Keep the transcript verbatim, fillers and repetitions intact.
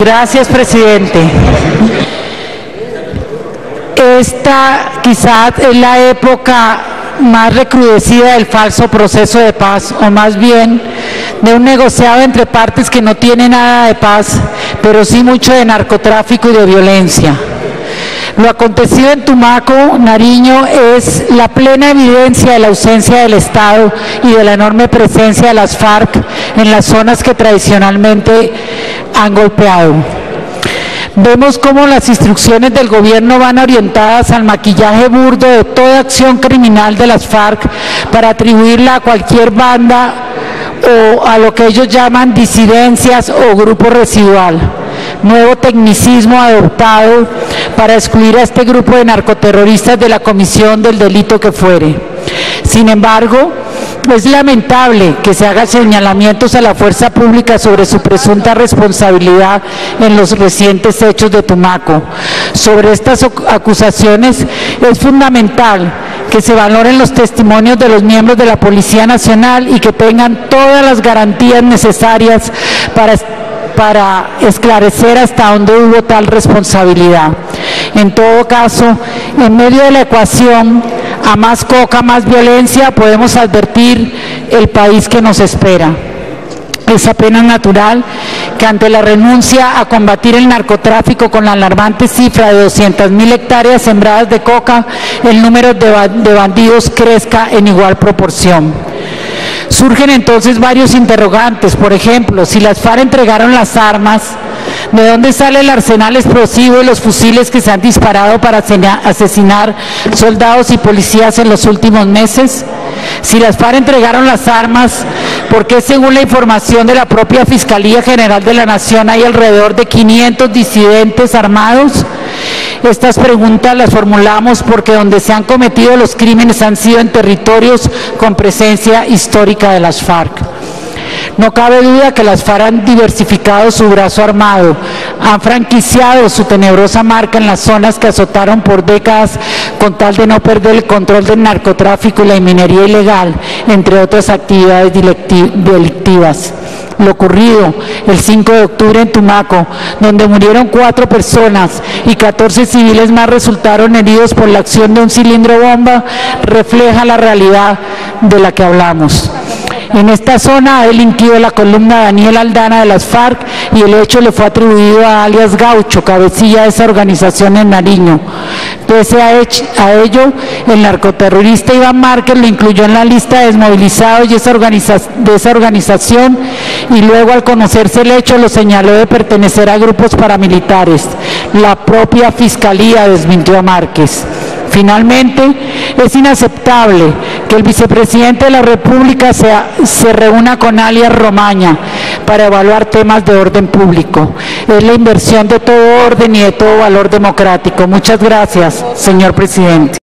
Gracias, presidente. Esta quizás es la época más recrudecida del falso proceso de paz, o más bien de un negociado entre partes que no tiene nada de paz, pero sí mucho de narcotráfico y de violencia. Lo acontecido en Tumaco, Nariño, es la plena evidencia de la ausencia del Estado y de la enorme presencia de las FARC en las zonas que tradicionalmente han golpeado. Vemos cómo las instrucciones del gobierno van orientadas al maquillaje burdo de toda acción criminal de las FARC para atribuirla a cualquier banda o a lo que ellos llaman disidencias o grupo residual. Nuevo tecnicismo adoptado para excluir a este grupo de narcoterroristas de la comisión del delito que fuere. Sin embargo, es lamentable que se hagan señalamientos a la fuerza pública sobre su presunta responsabilidad en los recientes hechos de Tumaco. Sobre estas acusaciones es fundamental que se valoren los testimonios de los miembros de la Policía Nacional y que tengan todas las garantías necesarias para para esclarecer hasta dónde hubo tal responsabilidad. En todo caso, en medio de la ecuación, a más coca, más violencia, podemos advertir el país que nos espera. Es apenas natural que ante la renuncia a combatir el narcotráfico con la alarmante cifra de doscientas mil hectáreas sembradas de coca, el número de bandidos crezca en igual proporción. Surgen entonces varios interrogantes. Por ejemplo, si las FARC entregaron las armas, ¿de dónde sale el arsenal explosivo y los fusiles que se han disparado para asesinar soldados y policías en los últimos meses? Si las FARC entregaron las armas, ¿por qué según la información de la propia Fiscalía General de la Nación hay alrededor de quinientos disidentes armados? Estas preguntas las formulamos porque donde se han cometido los crímenes han sido en territorios con presencia histórica de las FARC. No cabe duda que las FARC han diversificado su brazo armado, han franquiciado su tenebrosa marca en las zonas que azotaron por décadas con tal de no perder el control del narcotráfico y la minería ilegal, entre otras actividades delictivas. Lo ocurrido el cinco de octubre en Tumaco, donde murieron cuatro personas y catorce civiles más resultaron heridos por la acción de un cilindro bomba, refleja la realidad de la que hablamos. En esta zona ha delinquido la columna Daniel Aldana de las FARC y el hecho le fue atribuido a alias Gaucho, cabecilla de esa organización en Nariño. Pese a ello, el narcoterrorista Iván Márquez lo incluyó en la lista de desmovilizados de esa, organiza de esa organización y luego, al conocerse el hecho, lo señaló de pertenecer a grupos paramilitares. La propia Fiscalía desmintió a Márquez. Finalmente, es inaceptable que el vicepresidente de la República sea, se reúna con alias Romaña para evaluar temas de orden público. Es la inversión de todo orden y de todo valor democrático. Muchas gracias, señor presidente.